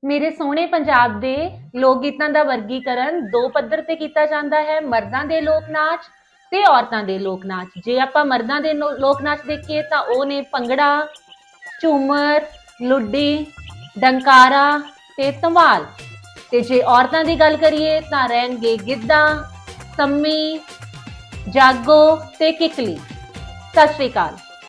ਮੇਰੇ ਸੋਹਣੇ ਪੰਜਾਬ ਦੇ ਲੋਕ ਗੀਤਾਂ ਦਾ ਵਰਗੀਕਰਨ ਦੋ ਪੱਧਰ ਤੇ ਕੀਤਾ ਜਾਂਦਾ ਹੈ, ਮਰਦਾਂ ਦੇ ਲੋਕ ਨਾਚ ਤੇ ਔਰਤਾਂ ਦੇ ਲੋਕ ਨਾਚ। ਜੇ ਆਪਾਂ ਮਰਦਾਂ ਦੇ ਲੋਕ ਨਾਚ ਦੇਖੀਏ ਤਾਂ ਉਹ ਨੇ ਭੰਗੜਾ, ਝੂਮਰ, ਲੁੱਡੀ, ਡੰਕਾਰਾ ਤੇ ਧਮਾਲ। ਤੇ ਜੇ ਔਰਤਾਂ ਦੀ ਗੱਲ ਕਰੀਏ ਤਾਂ ਰਹਿਣਗੇ ਗਿੱਧਾ, ਸੰਮੀ, ਜਾਗੋ ਤੇ ਕਿਕਲੀ। ਸਤਿ ਸ਼੍ਰੀ ਅਕਾਲ।